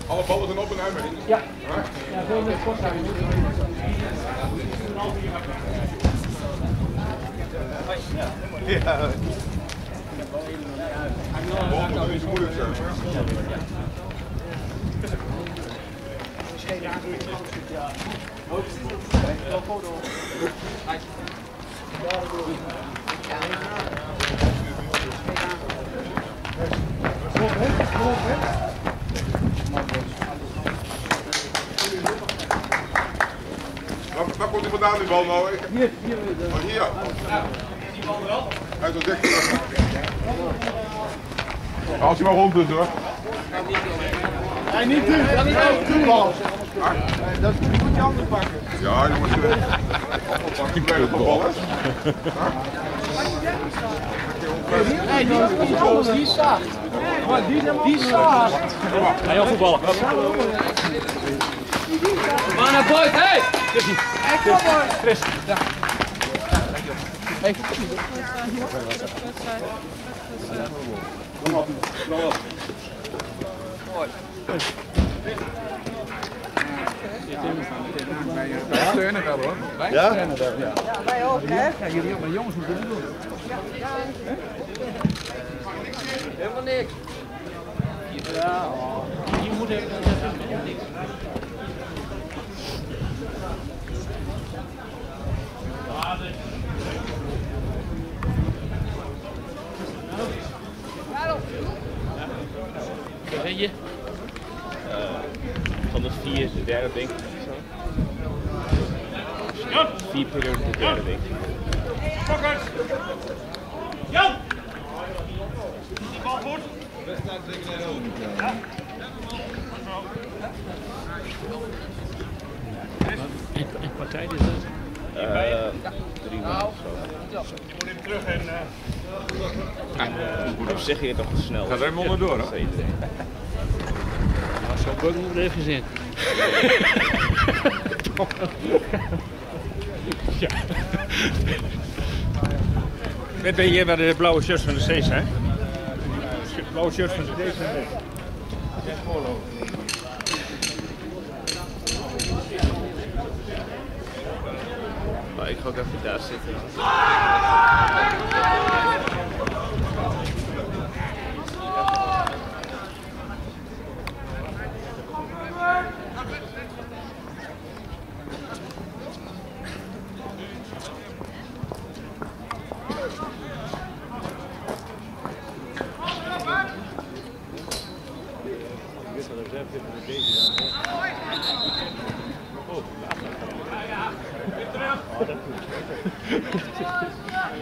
Alle ballen zijn op en uit. Ja. Ja, veel met kort zijn. Ja. Dat moet niet moeilijk zijn. Waar komt hij vandaan, die bal nou? Hier. Oh, hier. Die bal eraf. Hij is al dik. Als hij maar rond is hoor. Nee, niet doen. Dat is ook doen. Dat moet je anders pakken. Ja, je moet je ik weet het nog wel eens. Nee, die is zacht. Die is zacht. Ga je voetballen? Maar naar buiten, hé! Kom maar! Chris. Ja. Hey. Kom op, kom op. Mooi. Wij steunen wel hoor. Wij steunen wel, ja. Ja, wij ook, hè? Ja, jullie ook, maar jongens moeten het doen. Ja. Helemaal niks. Ja, je moet even niks. Wat weet je? Van de 4 de derde denk ik. 4 perioden de derde denk ik. Fokkers! Jan! Die bal goed? Ja? En partij is dat? 3 minuten of zo. Moet hem terug en... Hoe zeg je het toch snel? Gaat er helemaal onderdoor hoor. Zo'n bug moet er even zin. Ja. Net ben je bij de blauwe shirts van de C's, hè? Blauwe shirts van de C's en de Maar ik ga ook even daar zitten.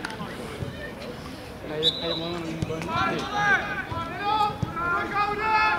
Ga je man een